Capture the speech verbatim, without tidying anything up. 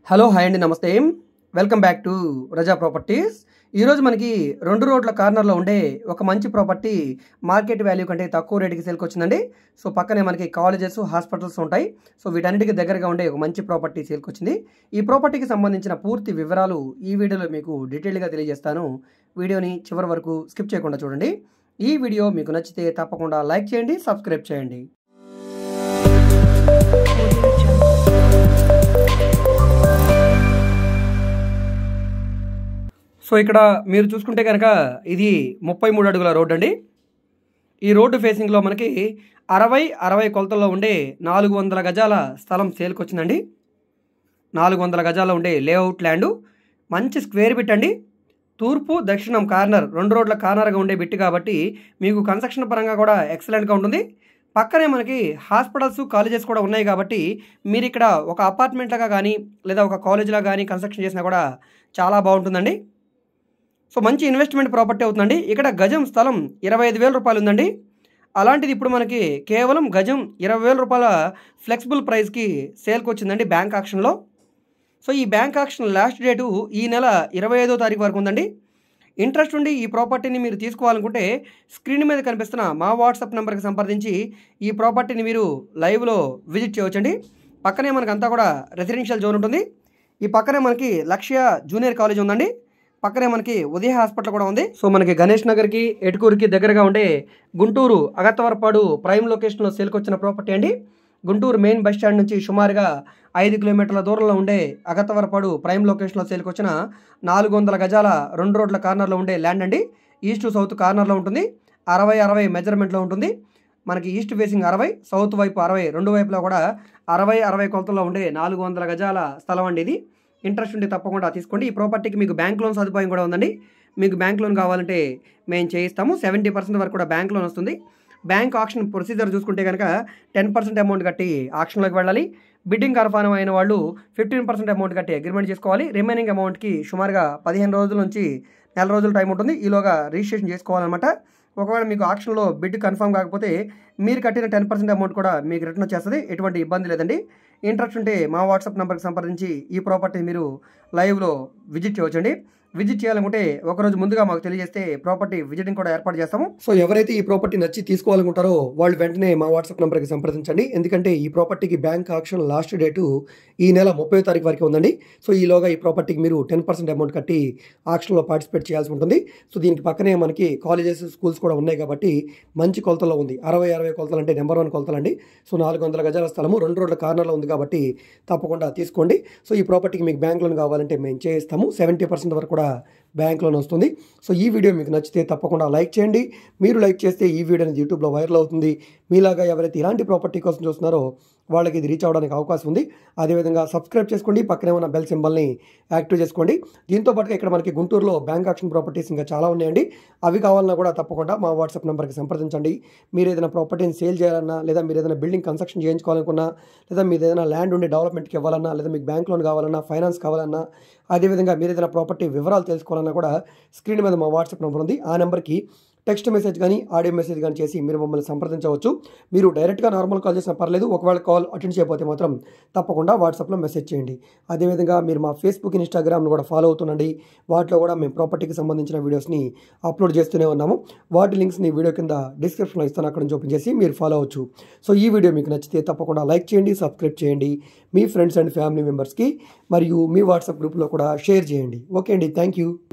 Hello hi అండి, నమస్తే. Welcome back to Raza properties. ఈరోజు మనకి రెండు రోడ్ల కార్నర్లో ఉండే ఒక మంచి ప్రాపర్టీ మార్కెట్ వాల్యూ కంటే తక్కువ రేటుకి సేల్కి వచ్చిందండి. సో పక్కనే మనకి కాలేజెస్, హాస్పిటల్స్ ఉంటాయి. సో వీటన్నిటికీ దగ్గరగా ఉండే ఒక మంచి ప్రాపర్టీ సేల్కి వచ్చింది. ఈ ప్రాపర్టీకి సంబంధించిన పూర్తి వివరాలు ఈ వీడియోలో మీకు డీటెయిల్గా తెలియజేస్తాను. వీడియోని చివరి వరకు స్కిప్ చేయకుండా చూడండి. ఈ వీడియో మీకు నచ్చితే తప్పకుండా లైక్ చేయండి, సబ్స్క్రైబ్ చేయండి. సో ఇక్కడ మీరు చూసుకుంటే కనుక ఇది ముప్పై మూడు అడుగుల రోడ్ అండి. ఈ రోడ్డు ఫేసింగ్లో మనకి అరవై అరవై కొలతల్లో ఉండే నాలుగు వందల గజాల స్థలం సేల్కి వచ్చిందండి. నాలుగు వందల గజాల్లో ఉండే లేఅవుట్ ల్యాండు, మంచి స్క్వేర్ బిట్ అండి. తూర్పు దక్షిణం కార్నర్, రెండు రోడ్ల కార్నర్గా ఉండే బిట్ కాబట్టి మీకు కన్స్ట్రక్షన్ పరంగా కూడా ఎక్సలెంట్గా ఉంటుంది. పక్కనే మనకి హాస్పిటల్స్, కాలేజెస్ కూడా ఉన్నాయి కాబట్టి మీరు ఇక్కడ ఒక అపార్ట్మెంట్లాగా కానీ లేదా ఒక కాలేజ్లా కానీ కన్స్ట్రక్షన్ చేసినా కూడా చాలా బాగుంటుందండి. సో మంచి ఇన్వెస్ట్మెంట్ ప్రాపర్టీ అవుతుందండి. ఇక్కడ గజం స్థలం ఇరవై ఐదు వేల రూపాయలు ఉందండి. అలాంటిది ఇప్పుడు మనకి కేవలం గజం ఇరవై వేల రూపాయల ఫ్లెక్సిబుల్ ప్రైస్కి సేల్కి వచ్చిందండి బ్యాంక్ ఆక్షన్లో. సో ఈ బ్యాంక్ ఆక్షన్ లాస్ట్ డేటు ఈ నెల ఇరవై ఐదో తారీఖు వరకు ఉందండి. ఇంట్రెస్ట్ ఉండి ఈ ప్రాపర్టీని మీరు తీసుకోవాలనుకుంటే స్క్రీన్ మీద కనిపిస్తున్న మా వాట్సాప్ నెంబర్కి సంప్రదించి ఈ ప్రాపర్టీని మీరు లైవ్లో విజిట్ చేయవచ్చండి. పక్కనే మనకు అంతా కూడా రెసిడెన్షియల్ జోన్ ఉంటుంది. ఈ పక్కనే మనకి లక్ష్య జూనియర్ కాలేజ్ ఉందండి. పక్కనే మనకి ఉదయ హాస్పిటల్ కూడా ఉంది. సో మనకి గణేష్ నగర్కి, ఎటుకూరుకి దగ్గరగా ఉండే గుంటూరు అగత్తవరపాడు ప్రైమ్ లొకేషన్లో సేల్కి వచ్చిన ప్రాపర్టీ అండి. గుంటూరు మెయిన్ బస్ స్టాండ్ నుంచి సుమారుగా ఐదు కిలోమీటర్ల దూరంలో ఉండే అగత్తవరపాడు ప్రైమ్ లొకేషన్లో సేల్కి వచ్చిన నాలుగు వందల గజాల రెండు రోడ్ల కార్నర్లో ఉండే ల్యాండ్ అండి. ఈస్ట్ టు సౌత్ కార్నర్లో ఉంటుంది. అరవై అరవై మెజర్మెంట్లో ఉంటుంది. మనకి ఈస్ట్ ఫేసింగ్ అరవై, సౌత్ వైపు అరవై, రెండు వైపులా కూడా అరవై అరవై కొలతల్లో ఉండే నాలుగు వందల గజాల స్థలం అండి ఇది. ఇంట్రెస్ట్ ఉంటే తప్పకుండా తీసుకోండి. ఈ ప్రాపర్టీకి మీకు బ్యాంక్ లోన్ సదుపాయం కూడా ఉందండి. మీకు బ్యాంక్ లోన్ కావాలంటే మేము చేయిస్తాము. సెవెంటీ పర్సెంట్ వరకు కూడా బ్యాంక్ లోన్ వస్తుంది. బ్యాంక్ ఆక్షన్ ప్రొసీజర్ చూసుకుంటే కనుక టెన్ పర్సెంట్ అమౌంట్ కట్టి ఆక్షన్లోకి వెళ్ళాలి. బిడ్డింగ్ కన్ఫర్మ్ అయిన వాళ్ళు ఫిఫ్టీన్ పర్సెంట్ అమౌంట్ కట్టి అగ్రిమెంట్ చేసుకోవాలి. రిమైనింగ్ అమౌంట్కి సుమారుగా పదిహేను రోజుల నుంచి నెల రోజుల టైం ఉంటుంది. ఈలోగా రిజిస్ట్రేషన్ చేసుకోవాలన్నమాట. ఒకవేళ మీకు ఆక్షన్లో బిడ్ కన్ఫర్మ్ కాకపోతే మీరు కట్టిన టెన్ పర్సెంట్ అమౌంట్ కూడా మీకు రిటర్న్ వచ్చేస్తుంది. ఎటువంటి ఇబ్బంది లేదండి. ఇంట్రెస్ట్ ఉంటే మా వాట్సాప్ నెంబర్కి సంప్రదించి ఈ ప్రాపర్టీ మీరు లైవ్లో విజిట్ చేయవచ్చండి. విజిట్ చేయాలనుకుంటే ఒకరోజు ముందుగా మాకు తెలియజేస్తే ప్రాపర్టీ విజిటింగ్ కూడా ఏర్పాటు చేస్తాము. సో ఎవరైతే ఈ ప్రాపర్టీ నచ్చి తీసుకోవాలనుకుంటారో వాళ్ళు వెంటనే మా వాట్సాప్ నెంబర్కి సంప్రదించండి. ఎందుకంటే ఈ ప్రాపర్టీకి బ్యాంక్ ఆక్షన్ లాస్ట్ డేటు ఈ నెల ముప్పై తారీఖు వరకు ఉందండి. సో ఈలోగా ఈ ప్రాపర్టీకి మీరు టెన్ పర్సెంట్ అమౌంట్ కట్టి ఆక్షన్లో పార్టిసిపేట్ చేయాల్సి ఉంటుంది. సో దీనికి పక్కనే మనకి కాలేజెస్, స్కూల్స్ కూడా ఉన్నాయి కాబట్టి మంచి కొలతలో ఉంది. అరవై అరవై కొలతలు అంటే నెంబర్ వన్ కొలతలు అండి. సో నాలుగు వందల గజాల స్థలము రెండు రోడ్ల కార్నర్లో ఉంది కాబట్టి తప్పకుండా తీసుకోండి. సో ఈ ప్రాపర్టీకి మీకు బ్యాంక్ లోన్ కావాలంటే మేము చేయిస్తాము. సెవెంటీ పర్సెంట్ వరకు కూడా బ్యాంక్ లోన్ వస్తుంది. సో ఈ వీడియో మీకు నచ్చితే తప్పకుండా లైక్ చేయండి. మీరు లైక్ చేస్తే ఈ వీడియో అనేది యూట్యూబ్లో వైరల్ అవుతుంది. మీలాగా ఎవరైతే ఇలాంటి ప్రాపర్టీ కోసం చూస్తున్నారో వాళ్ళకి ఇది రీచ్ అవ్వడానికి అవకాశం ఉంది. అదేవిధంగా సబ్స్క్రైబ్ చేసుకోండి. పక్కనే ఉన్న బెల్ సింబల్ని యాక్టివ్ చేసుకోండి. దీంతో పాటుగా ఇక్కడ మనకి గుంటూరులో బ్యాంక్ ఆక్షన్ ప్రాపర్టీస్ ఇంకా చాలా ఉన్నాయండి. అవి కావాలన్నా కూడా తప్పకుండా మా వాట్సాప్ నెంబర్కి సంప్రదించండి. మీరు ఏదైనా ప్రాపర్టీని సేల్ చేయాలన్నా, లేదా మీరు ఏదైనా బిల్డింగ్ కన్స్ట్రక్షన్ చేయించుకోవాలనుకున్నా, లేదా మీరు ఏదైనా ల్యాండ్ ఉండి డెవలప్మెంట్కి ఇవ్వాలన్నా, లేదా మీకు బ్యాంక్ లోన్ కావాలన్నా, ఫైనాన్స్ కావాలన్నా, అదేవిధంగా మీరు ఏదైనా ప్రాపర్టీ వివరాలు తెలుసుకోవాలన్నా కూడా స్క్రీన్ మీద మా వాట్సాప్ నెంబర్ ఉంది. ఆ నెంబర్కి టెక్స్ట్ మెసేజ్ కానీ ఆడియో మెసేజ్ కానీ చేసి మీరు మమ్మల్ని సంప్రదించవచ్చు. మీరు డైరెక్ట్గా నార్మల్ కాల్ చేసినా పర్లేదు. ఒకవేళ కాల్ అటెండ్ చేయకపోతే మాత్రం తప్పకుండా వాట్సాప్లో మెసేజ్ చేయండి. అదేవిధంగా మీరు మా ఫేస్బుక్, ఇన్స్టాగ్రామ్ను కూడా ఫాలో అవుతుండండి. వాటిలో కూడా మేము ప్రాపర్టీకి సంబంధించిన వీడియోస్ని అప్లోడ్ చేస్తూనే ఉన్నాము. వాటి లింక్స్ని వీడియో కింద డిస్క్రిప్షన్లో ఇస్తాను, అక్కడ నుంచి ఓపెన్ చేసి మీరు ఫాలో అవ్వచ్చు. సో ఈ వీడియో మీకు నచ్చితే తప్పకుండా లైక్ చేయండి, సబ్స్క్రైబ్ చేయండి. మీ ఫ్రెండ్స్ అండ్ ఫ్యామిలీ మెంబర్స్కి మరియు మీ వాట్సాప్ గ్రూప్లో కూడా షేర్ చేయండి. ఓకే అండి, థ్యాంక్ యూ.